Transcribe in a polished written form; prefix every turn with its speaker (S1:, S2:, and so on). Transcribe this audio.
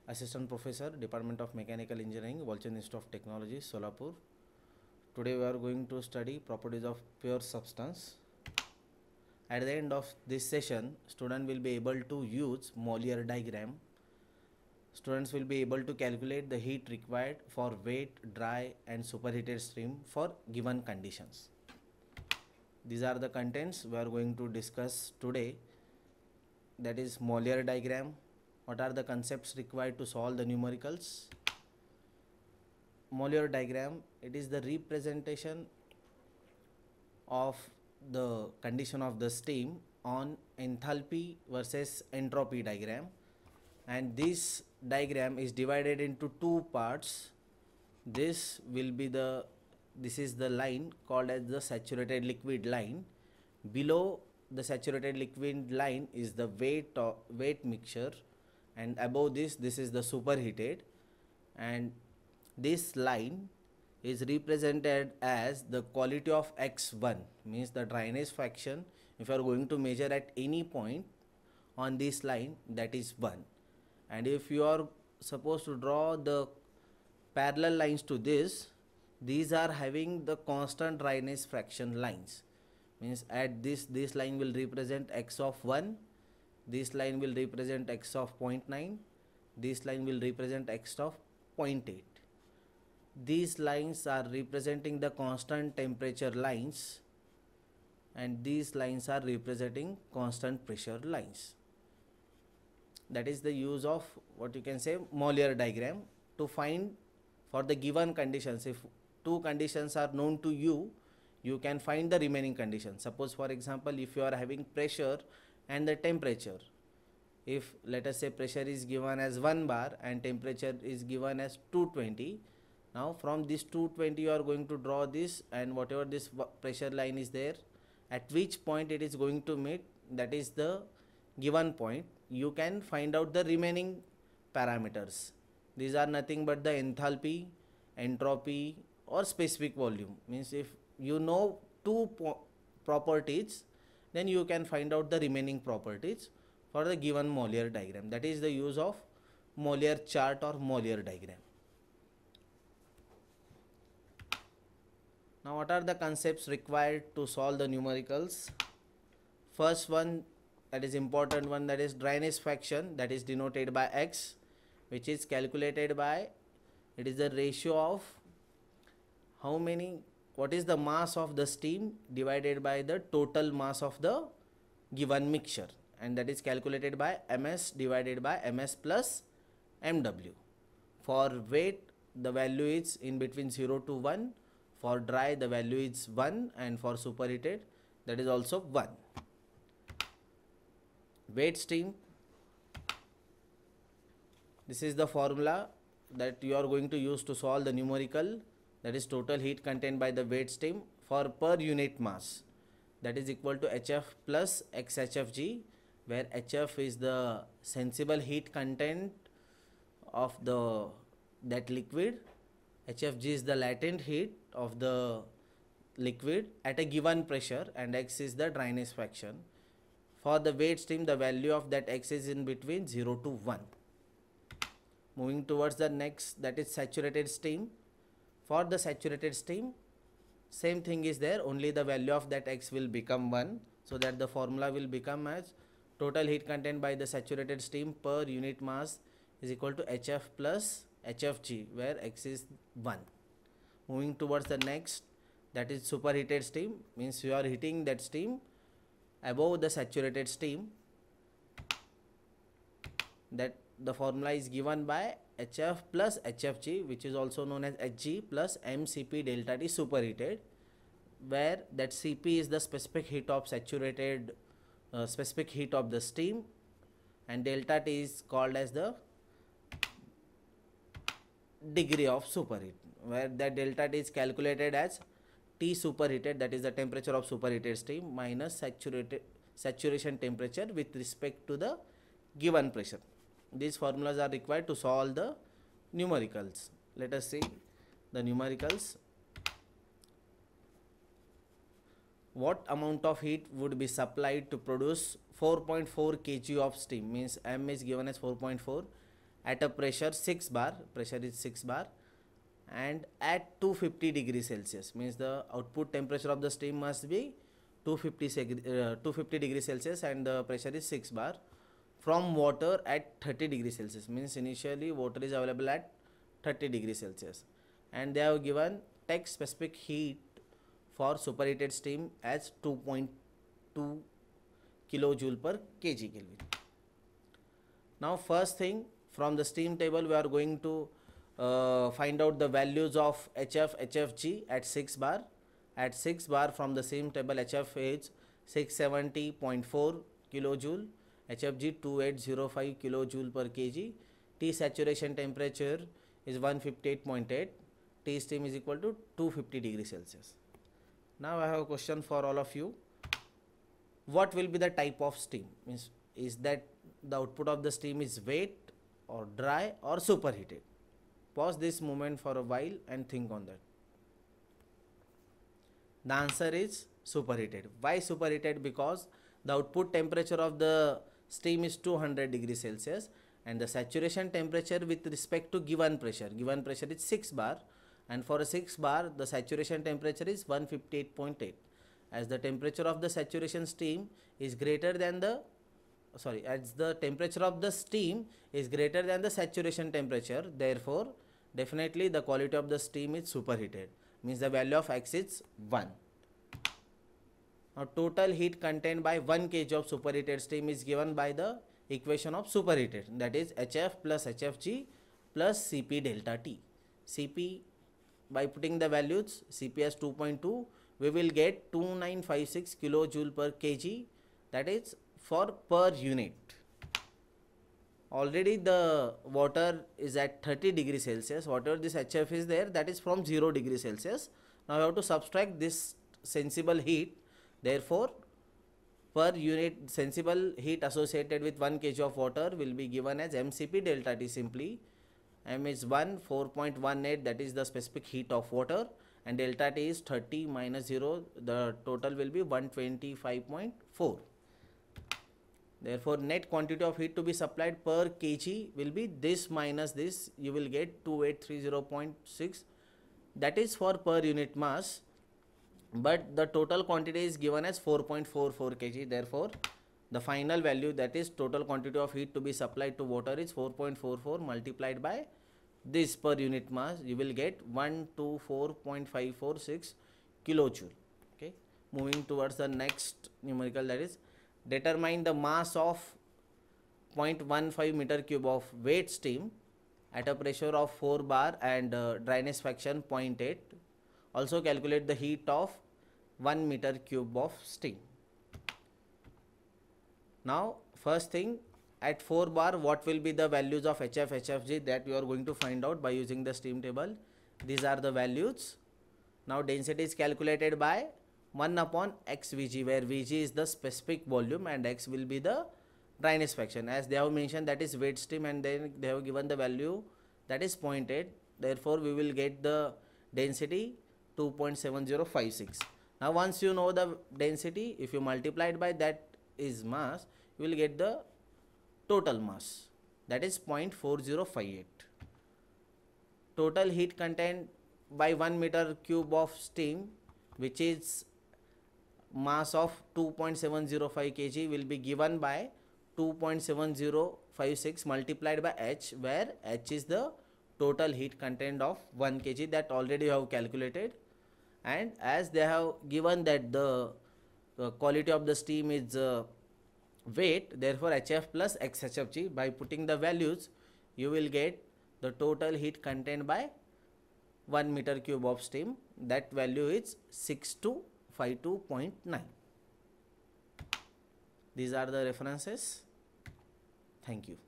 S1: Assistant Professor, Department of Mechanical Engineering, Walchand Institute of Technology, Solapur. Today we are going to study properties of pure substance. At the end of this session, student will be able to use Mollier diagram. Students will be able to calculate the heat required for wet, dry and superheated stream for given conditions. These are the contents we are going to discuss today. That is Mollier diagram. What are the concepts required to solve the numericals? Mollier diagram, it is the representation of the condition of the steam on enthalpy versus entropy diagram, and this diagram is divided into two parts. This is the line called as the saturated liquid line. Below the saturated liquid line is the wet mixture, and above this is the superheated, and this line is represented as the quality of X1, means the dryness fraction. If you are going to measure at any point on this line, that is 1, and if you are supposed to draw the parallel lines to this, these are having the constant dryness fraction lines, means at this line will represent X of 1, this line will represent X of 0.9, this line will represent X of 0.8. These lines are representing the constant temperature lines, and these lines are representing constant pressure lines. That is the use of what you can say Mollier diagram to find for the given conditions. If two conditions are known to you, you can find the remaining conditions. Suppose for example, if you are having pressure and the temperature, if let us say pressure is given as 1 bar and temperature is given as 220, now from this 220 you are going to draw this, and whatever this pressure line is there, at which point it is going to meet, that is the given point, you can find out the remaining parameters. These are nothing but the enthalpy, entropy or specific volume. Means if you know two properties, then you can find out the remaining properties for the given Mollier diagram. That is the use of Mollier chart or Mollier diagram. Now what are the concepts required to solve the numericals? First one, that is important one, that is dryness fraction, that is denoted by X, which is calculated by, it is the ratio of what is the mass of the steam divided by the total mass of the given mixture, and that is calculated by MS divided by MS plus MW. For wet, the value is in between 0 to 1. For dry, the value is 1, and for superheated, that is also 1. Wet steam, this is the formula that you are going to use to solve the numerical, that is total heat contained by the wet steam for per unit mass, that is equal to HF plus XHFG, where HF is the sensible heat content of that liquid, HFG is the latent heat of the liquid at a given pressure, and X is the dryness fraction. For the wet steam, the value of that X is in between 0 to 1. Moving towards the next, that is saturated steam. For the saturated steam, same thing is there, only the value of that X will become 1, so that the formula will become as total heat contained by the saturated steam per unit mass is equal to HF plus HFG, where X is 1. Moving towards the next, that is superheated steam, means you are heating that steam above the saturated steam, that the formula is given by HF plus HFG, which is also known as Hg plus mCp delta T superheated, where that Cp is the specific heat of saturated specific heat of the steam, and delta T is called as the degree of superheat, where that delta T is calculated as T superheated, that is the temperature of superheated steam, minus saturation temperature with respect to the given pressure. These formulas are required to solve the numericals. Let us see the numericals. What amount of heat would be supplied to produce 4.4 kg of steam, means M is given as 4.4 at a pressure 6 bar, pressure is 6 bar, and at 250 degrees Celsius, means the output temperature of the steam must be 250 degrees Celsius and the pressure is 6 bar, from water at 30 degrees Celsius, means initially water is available at 30 degrees Celsius, and they have given text specific heat for superheated steam as 2.2 kilojoule per kg Kelvin. Now first thing, from the steam table we are going to find out the values of HF, HFG at 6 bar. At 6 bar, from the same table, HF is 670.4 kilojoule, HFG 2805 kilojoule per kg, T saturation temperature is 158.8, T steam is equal to 250 degrees Celsius. Now I have a question for all of you. What will be the type of steam? Means, is that the output of the steam is wet or dry or superheated? Pause this moment for a while and think on that. The answer is superheated. Why superheated? Because the output temperature of the steam is 200 degrees Celsius and the saturation temperature with respect to given pressure is 6 bar, and for a 6 bar the saturation temperature is 158.8. As the temperature of the saturation steam is greater than the as the temperature of the steam is greater than the saturation temperature, therefore definitely the quality of the steam is superheated, means the value of X is 1. Now total heat contained by 1 kg of superheated steam is given by the equation of superheated, that is HF plus HFG plus Cp delta T. Cp, by putting the values, Cp as 2.2, we will get 2956 kilojoule per kg, that is for per unit. Already the water is at 30 degrees Celsius, whatever this HF is there, that is from 0 degrees Celsius. Now we have to subtract this sensible heat, therefore per unit sensible heat associated with 1 kg of water will be given as mCp delta T simply. M is 4.18, that is the specific heat of water, and delta T is 30 minus 0, the total will be 125.4. Therefore net quantity of heat to be supplied per kg will be this minus this, you will get 2830.6, that is for per unit mass, but the total quantity is given as 4.44 kg. Therefore the final value, that is total quantity of heat to be supplied to water, is 4.44 multiplied by this per unit mass, you will get 124.546 kilojoule. Okay, moving towards the next numerical, that is determine the mass of 0.15 meter cube of wet steam at a pressure of 4 bar and dryness fraction 0.8. Also calculate the heat of 1 meter cube of steam. Now first thing, at 4 bar what will be the values of HF, HFG, that you are going to find out by using the steam table. These are the values. Now density is calculated by 1 upon XVG, where Vg is the specific volume and X will be the dryness fraction. As they have mentioned, that is wet steam, and then they have given the value, that is 0.8. Therefore we will get the density 2.7056. Now once you know the density, if you multiply it by that is mass, you will get the total mass, that is 0.4058. Total heat contained by 1 meter cube of steam, which is mass of 2.705 kg, will be given by 2.7056 multiplied by H, where H is the total heat contained of 1 kg, that already you have calculated. And as they have given that the quality of the steam is wet, therefore HF plus XHFG, by putting the values you will get the total heat contained by 1 meter cube of steam, that value is 6252.9. These are the references. Thank you.